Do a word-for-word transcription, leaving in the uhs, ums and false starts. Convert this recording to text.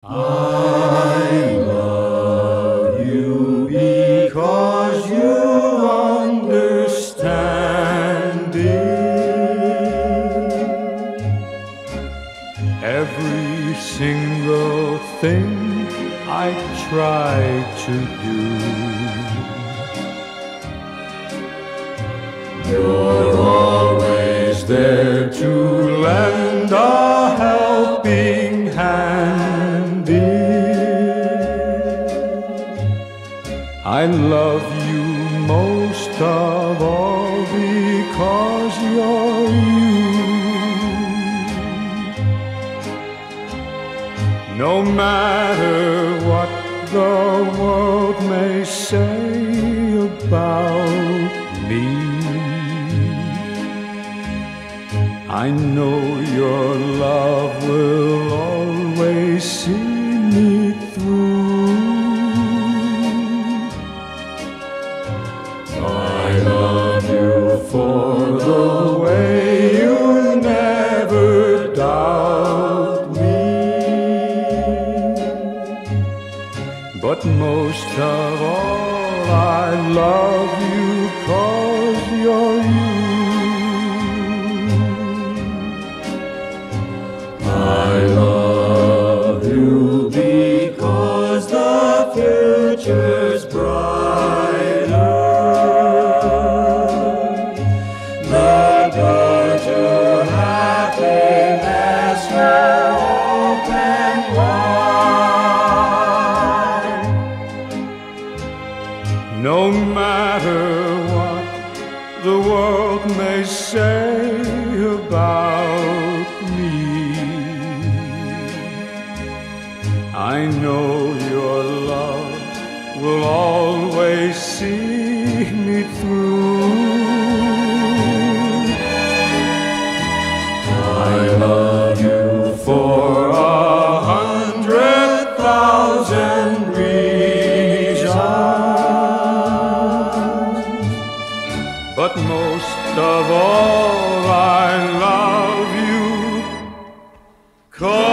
I love you because you understand it. Every single thing I try to do, you're always there to lend a helping hand. I love you most of all because you're you. No matter what the world may say about me, I know your love will always see me through. I love you for the way you never doubt me, but most of all I love you 'cause you're you. I love you because the future's brighter. The door to happiness will open wide. No matter what the world may say about me, I know your love will always see me through. I love you for a hundred thousand reasons, but most of all I love you 'cause